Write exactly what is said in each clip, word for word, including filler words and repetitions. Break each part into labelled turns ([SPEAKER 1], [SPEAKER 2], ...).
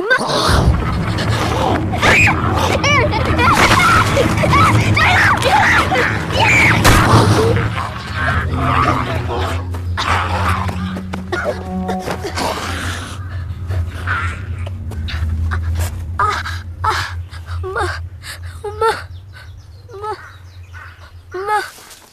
[SPEAKER 1] 엄마! 아, 아, 엄마, 엄마, 엄마, 엄마.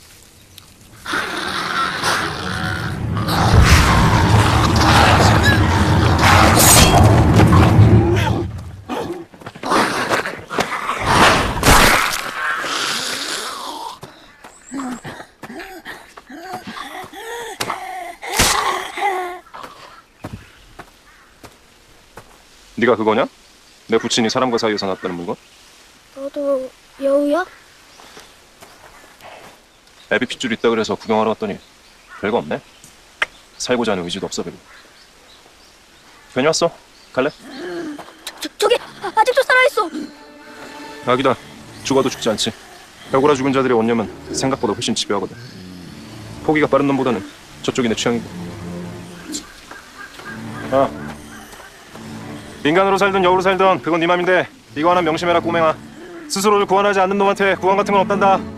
[SPEAKER 2] 네가 그거냐? 내 부친이 사람과 사이에서 났다는 물건?
[SPEAKER 1] 너도 여우야?
[SPEAKER 2] 애비 핏줄 있다 그래서 구경하러 왔더니 별거 없네. 살고자 하는 의지도 없어, 별로. 괜히 왔어. 갈래?
[SPEAKER 1] 저, 저, 저기 아직도 살아있어.
[SPEAKER 2] 아기다. 죽어도 죽지 않지. 벽오라 죽은 자들의 원념은 생각보다 훨씬 집요하거든. 포기가 빠른 놈보다는 저쪽이 내 취향이고. 아, 인간으로 살든 여우로 살든 그건 네 맘인데 이거 하나 명심해라, 꼬맹아. 스스로를 구원하지 않는 놈한테 구원 같은 건 없단다.